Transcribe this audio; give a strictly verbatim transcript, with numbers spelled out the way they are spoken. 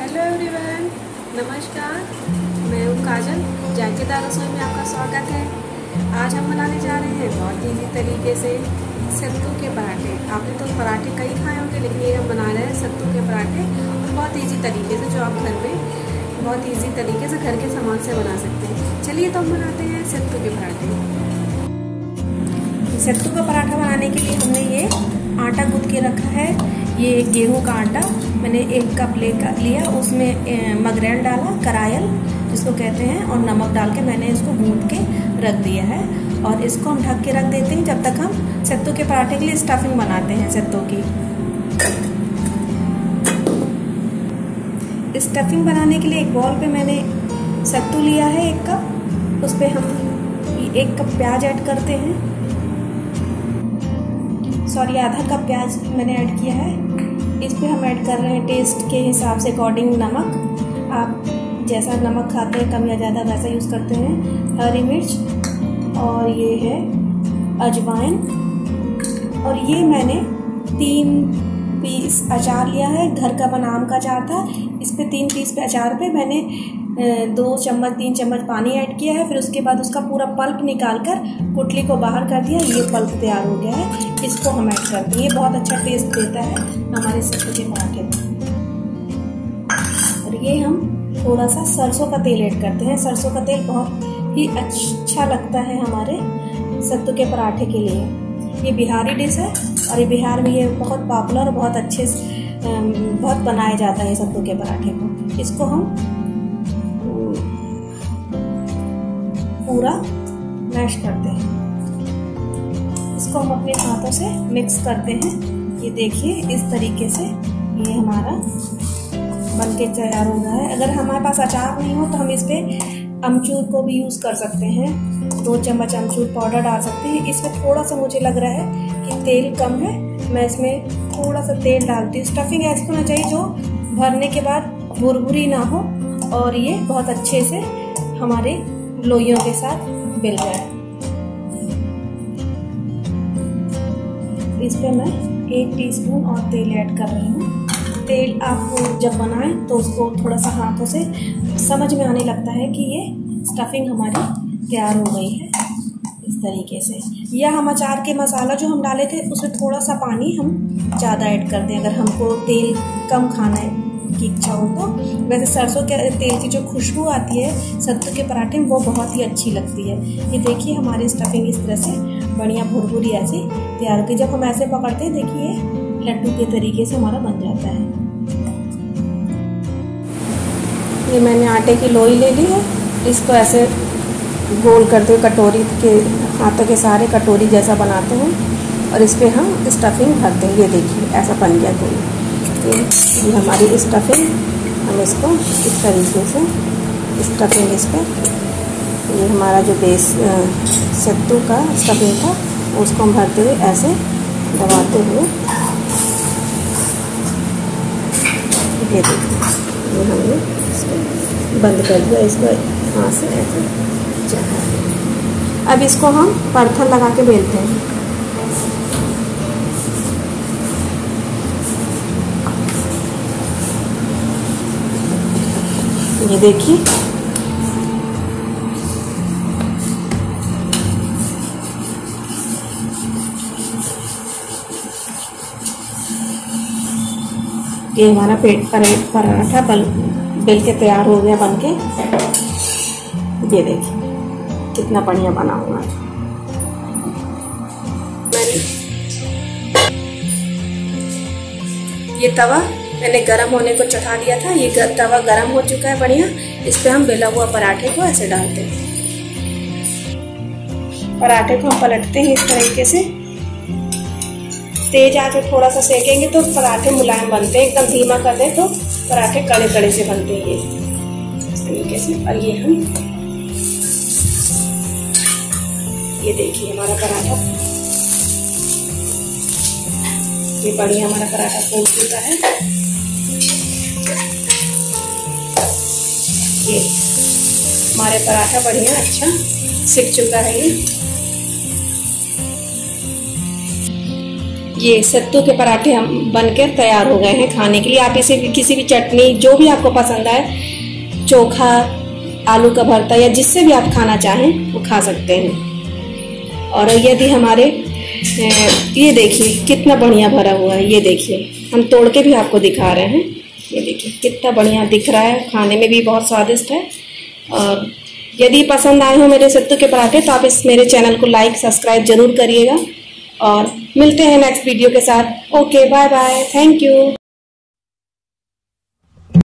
Hello everyone, नमस्कार। मैं हूँ काजल। जायकेदार रसोई में आपका स्वागत है। आज हम बनाने जा रहे हैं बहुत ईजी तरीके से सत्तू के पराठे। आपने तो पराठे कई खाए होंगे, लेकिन ये हम बना रहे हैं सत्तू के पराठे और बहुत ईजी तरीके से, जो आप घर में बहुत ईजी तरीके से घर के सामान से बना सकते हैं। चलिए तो हम बनाते हैं सत्तू के पराठे। सत्तू का पराठा बनाने के लिए हमने ये आटा गूंथ के रखा है। ये गेहूं का आटा मैंने एक कप लेकर लिया, उसमें मगरेल डाला, करायल जिसको कहते हैं, और नमक डाल के मैंने इसको गूंथ के रख दिया है। और इसको हम ढक के रख देते हैं जब तक हम सत्तू के पराठे के लिए स्टफिंग बनाते हैं। सत्तू की स्टफिंग बनाने के लिए एक बॉल पे मैंने सत्तू लिया है एक कप, उस पर हम एक कप प्याज ऐड करते हैं। सॉरी, आधा कप प्याज मैंने ऐड किया है। इस पे हम ऐड कर रहे हैं टेस्ट के हिसाब से अकॉर्डिंग नमक। आप जैसा नमक खाते हैं, कम या ज़्यादा, वैसा यूज़ करते हैं। हरी मिर्च, और ये है अजवाइन, और ये मैंने तीन पीस अचार लिया है। घर का बना आम का अचार था, इस पे तीन पीस पे अचार पे मैंने दो चम्मच तीन चम्मच पानी ऐड किया है। फिर उसके बाद उसका पूरा पल्प निकाल कर पुटली को बाहर कर दिया। ये पल्प तैयार हो गया है, इसको हम ऐड करते हैं। ये बहुत अच्छा टेस्ट देता है हमारे सत्तू के पराठे में। और ये हम थोड़ा सा सरसों का तेल ऐड करते हैं। सरसों का तेल बहुत ही अच्छा लगता है हमारे सत्तू के पराठे के लिए। ये बिहारी डिश है और ये बिहार में ये बहुत पॉपुलर और बहुत अच्छे से बहुत बनाया जाता है सत्तू के पराठे को। इसको हम पूरा मैश करते हैं। इसको हम अपने हाथों से मिक्स करते हैं। ये देखिए, इस तरीके से ये हमारा बनके तैयार हो रहा है। अगर हमारे पास अचार नहीं हो तो हम इस पे अमचूर को भी यूज़ कर सकते हैं। दो चम्मच अमचूर पाउडर डाल सकते हैं। इसमें थोड़ा सा मुझे लग रहा है कि तेल कम है, मैं इसमें थोड़ा सा तेल डालती हूँ। स्टफिंग ऐसी होना चाहिए जो भरने के बाद भुरभुरी ना हो और ये बहुत अच्छे से हमारे लोइयों के साथ मिल जाए। इस पे मैं एक टीस्पून और तेल ऐड कर रही हूँ। तेल आप जब बनाएं तो उसको थोड़ा सा हाथों से समझ में आने लगता है कि ये स्टफिंग हमारी तैयार हो गई है, इस तरीके से। या हम अचार के मसाला जो हम डाले थे उसमें थोड़ा सा पानी हम ज़्यादा ऐड कर दें, अगर हमको तेल कम खाना है की इच्छा हो तो। वैसे सरसों के तेल की जो खुशबू आती है सत्तू के पराठे में, वो बहुत ही अच्छी लगती है। ये देखिए, हमारी स्टफिंग इस तरह से बढ़िया भुरभुरी ऐसी तैयार होगी। जब हम ऐसे पकड़ते हैं, देखिए लड्डू के तरीके से हमारा बन जाता है। ये मैंने आटे की लोई ले ली है, इसको ऐसे गोल करते हुए कटोरी के हाथों के सहारे कटोरी जैसा बनाते हैं और इस पर हम स्टफिंग भरते हैं। ये देखिए, ऐसा बन गया कोई। ये हमारी स्टफिंग, हम इसको इस तरीके से स्टफिंग इस पर, ये हमारा जो बेस सत्तू का स्टफिंग था उसको हम भरते हुए ऐसे दबाते हुए, ये देखिए, ये हमने इसको बंद कर दिया। इसको हाथ से ऐसे चढ़ा। अब इसको हम परथन लगा के बेलते हैं। ये देखिए, ये हमारा पेट पराठा बन बेल के तैयार हो गया बन के। ये देखिए कितना बढ़िया बना हुआ है। ये तवा मैंने गरम होने को चढ़ा दिया था। ये तवा गरम हो चुका है बढ़िया। इस पे हम बेला हुआ पराठे को ऐसे डालते हैं। पराठे को हम पलटते हैं इस तरीके से। तेज आंच में थोड़ा सा सेकेंगे तो पराठे मुलायम बनते हैं। एकदम धीमा कर दें तो पराठे कड़े कड़े से बनते हैं, ये इस तरीके से। और ये हम ये देखिए हमारा पराठा, ये बढ़िया हमारा पराठा फूल चुका है। ये हमारे पराठा बढ़िया अच्छा सिक चुका है। ये ये सत्तू के पराठे हम बनकर तैयार हो गए हैं खाने के लिए। आप इसे भी किसी भी चटनी जो भी आपको पसंद आए, चोखा, आलू का भरता या जिससे भी आप खाना चाहें वो खा सकते हैं। और यदि हमारे ये देखिए कितना बढ़िया भरा हुआ है, ये देखिए हम तोड़ के भी आपको दिखा रहे हैं। ये देखिए कितना बढ़िया दिख रहा है, खाने में भी बहुत स्वादिष्ट है। और यदि पसंद आए हो मेरे सत्तू के पराठे तो आप इस मेरे चैनल को लाइक सब्सक्राइब जरूर करिएगा। और मिलते हैं नेक्स्ट वीडियो के साथ। Okay, bye bye, thank you.